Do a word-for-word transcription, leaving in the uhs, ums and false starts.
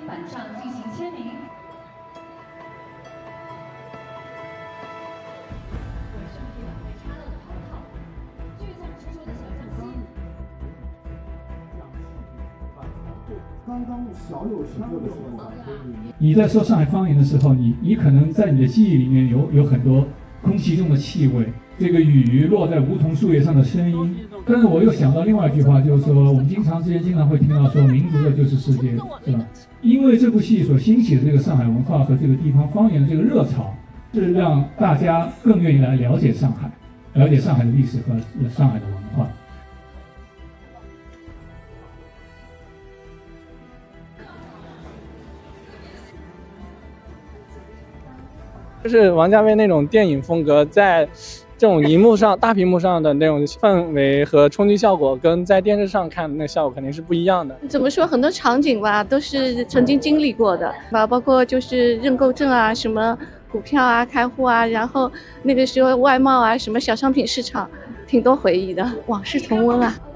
板上进行签名。我身体两位插了桃桃，倔强执着的小江西。 刚刚小有成就的时候， 你在说上海方言的时候，你你可能在你的记忆里面有有很多空气中的气味，这个雨落在梧桐树叶上的声音。但是我又想到另外一句话，就是说我们经常之前经常会听到说民族的就是世界，是吧？因为这部戏所兴起的这个上海文化和这个地方方言的这个热潮，是让大家更愿意来了解上海，了解上海的历史和上海的文化。 就是王家卫那种电影风格，在这种荧幕上、大屏幕上的那种氛围和冲击效果，跟在电视上看的那效果肯定是不一样的。 怎么说，很多场景吧，都是曾经经历过的吧，包括就是认购证啊，什么股票啊、开户啊，然后那个时候外贸啊，什么小商品市场，挺多回忆的，往事重温啊。